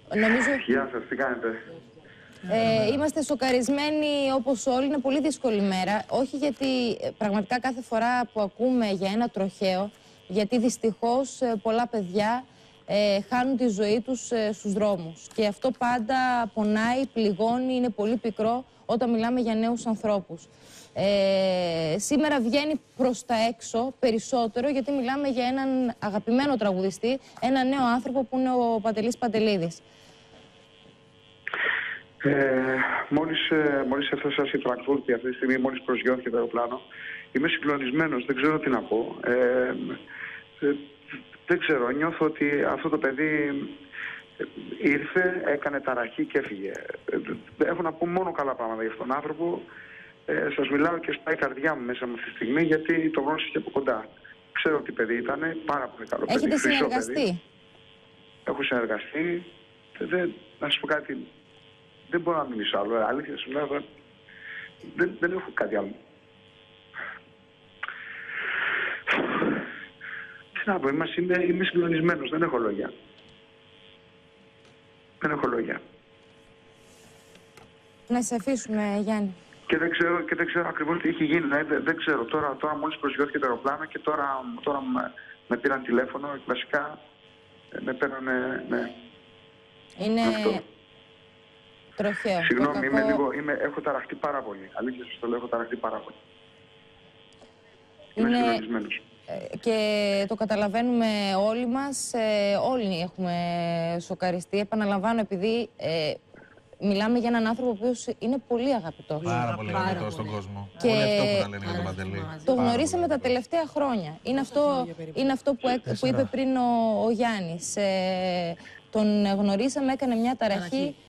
Νομίζω... Γεια σας, τι κάνετε? Είμαστε σοκαρισμένοι όπως όλοι, είναι πολύ δύσκολη μέρα. Όχι γιατί πραγματικά κάθε φορά που ακούμε για ένα τροχαίο, γιατί δυστυχώς πολλά παιδιά χάνουν τη ζωή τους στους δρόμους. Και αυτό πάντα πονάει, πληγώνει, είναι πολύ πικρό όταν μιλάμε για νέους ανθρώπους. Σήμερα βγαίνει προς τα έξω περισσότερο γιατί μιλάμε για έναν αγαπημένο τραγουδιστή, έναν νέο άνθρωπο που είναι ο Παντελής Παντελίδης. Μόλις έφτασα στη Φραγκφούρτη αυτή τη στιγμή, μόλις προσγειώθηκε το αεροπλάνο, είμαι συγκλονισμένος, δεν ξέρω τι να πω. Δεν ξέρω, νιώθω ότι αυτό το παιδί ήρθε, έκανε ταραχή και έφυγε. Έχω να πω μόνο καλά πράγματα για αυτόν τον άνθρωπο. Σας μιλάω και σπάει η καρδιά μου μέσα μου αυτή τη στιγμή, γιατί το γνώρισα και από κοντά. Ξέρω τι παιδί ήταν, πάρα πολύ καλό παιδί. Έχετε συνεργαστεί? Παιδί. Έχω συνεργαστεί. Να σας πω κάτι, δεν μπορώ να μιλήσω άλλο. Αλήθεια σου λέω, δεν έχω κάτι άλλο. Τι να πω, είμαι συγκλονισμένος, δεν έχω λόγια. Δεν έχω λόγια. Να σε αφήσουμε, Γιάννη. Και δεν ξέρω ακριβώς τι έχει γίνει. Δεν ξέρω. Τώρα μόλις προσγειώθηκε το αεροπλάνο και τώρα με πήραν τηλέφωνο και βασικά με ναι. Είναι αυτό. Τροχαίο. Συγγνώμη, έχω ταραχτεί πάρα πολύ. Αλήθεια σας το λέω, έχω ταραχτεί πάρα πολύ. Είμαι συγκλονισμένος. Και το καταλαβαίνουμε όλοι μας, όλοι έχουμε σοκαριστεί. Επαναλαμβάνω, επειδή μιλάμε για έναν άνθρωπο ο οποίος είναι πολύ αγαπητός. Πάρα πολύ αγαπητός στον κόσμο. Και όλοι αυτό που να λένε για τον Παντελή. Το γνωρίσαμε τα τελευταία χρόνια. Είναι αυτό που είπε πριν ο Γιάννης. Τον γνωρίσαμε, έκανε μια ταραχή